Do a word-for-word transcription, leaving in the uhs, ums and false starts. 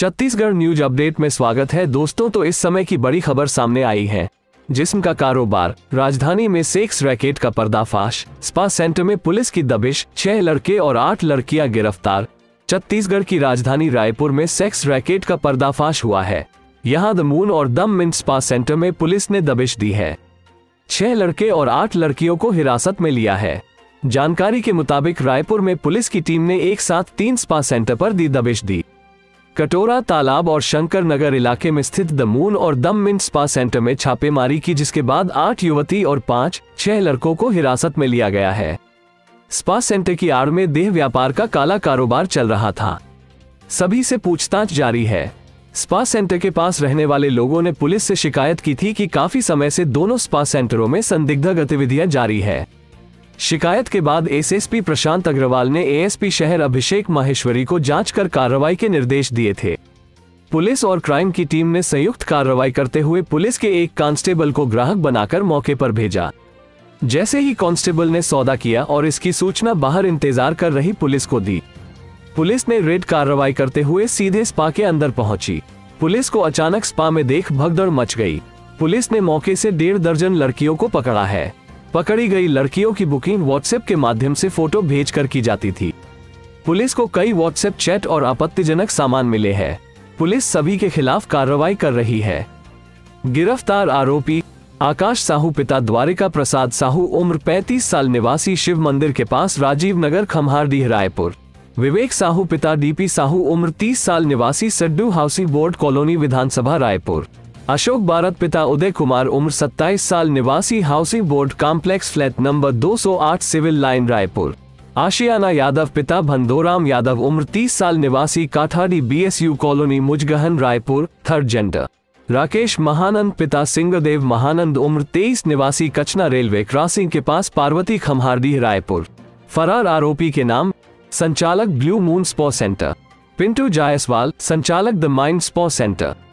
Chhattisgarh news update में स्वागत है दोस्तों। तो इस समय की बड़ी खबर सामने आई है। जिस्म का कारोबार, राजधानी में सेक्स रैकेट का पर्दाफाश, स्पा सेंटर में पुलिस की दबिश, छह लड़के और आठ लड़कियां गिरफ्तार। छत्तीसगढ़ की राजधानी रायपुर में सेक्स रैकेट का पर्दाफाश हुआ है। यहां द मून और दम मिंट स्पा सेंटर में पुलिस ने दबिश दी है। छह लड़के और आठ लड़कियों को हिरासत में लिया है। जानकारी के मुताबिक रायपुर में पुलिस की टीम ने एक साथ तीन स्पा सेंटर पर दी दबिश दी। कटोरा तालाब और शंकर नगर इलाके में स्थित द मून और दम मिंट स्पा सेंटर में छापेमारी की, जिसके बाद आठ युवती और पांच छह लड़कों को हिरासत में लिया गया है। स्पा सेंटर की आड़ में देह व्यापार का काला कारोबार चल रहा था। सभी से पूछताछ जारी है। स्पा सेंटर के पास रहने वाले लोगों ने पुलिस से शिकायत की थी कि काफी समय से दोनों स्पा सेंटरों में संदिग्ध गतिविधियां जारी है। शिकायत के बाद एसएसपी प्रशांत अग्रवाल ने एएसपी शहर अभिषेक माहेश्वरी को जांच कर कार्रवाई के निर्देश दिए थे। पुलिस और क्राइम की टीम ने संयुक्त कार्रवाई करते हुए पुलिस के एक कांस्टेबल को ग्राहक बनाकर मौके पर भेजा। जैसे ही कांस्टेबल ने सौदा किया और इसकी सूचना बाहर इंतजार कर रही पुलिस को दी। पुलिस ने रेड कार्रवाई करते हुए सीधे स्पा के अंदर पहुंची। पुलिस को अचानक स्पा में देख भगदड़ मच गई। पुलिस ने मौके से डेढ़ दर्जन लड़कियों को पकड़ा है। पकड़ी गई लड़कियों की बुकिंग व्हाट्सएप के माध्यम से फोटो भेजकर की जाती थी। पुलिस को कई व्हाट्सएप चैट और आपत्तिजनक सामान मिले हैं। पुलिस सभी के खिलाफ कार्रवाई कर रही है। गिरफ्तार आरोपी आकाश साहू, पिता द्वारिका प्रसाद साहू, उम्र पैंतीस साल, निवासी शिव मंदिर के पास राजीव नगर, खम्हारडीह, रायपुर। विवेक साहू, पिता डीपी साहू, उम्र तीस साल, निवासी सड्डू हाउसिंग बोर्ड कॉलोनी, विधानसभा, रायपुर। अशोक बारत, पिता उदय कुमार, उम्र सत्ताईस साल, निवासी housing board complex, flat number दो सौ आठ, सिविल लाइन, रायपुर। आशियाना यादव, पिता भंदोराम यादव, उम्र तीस साल, निवासी Kathadi BSU colony, Mujgahan, Raipur, third gender. Rakesh Mahanand, पिता सिंगदेव महानंद, उम्र तेईस, निवासी कचना रेलवे क्रॉसिंग के पास, पार्वती, खम्हारडीह, रायपुर। फरार आरोपी के नाम संचालक blue moon spa centre, Pintu Jaiswal, संचालक द माइंड स्पा सेंटर।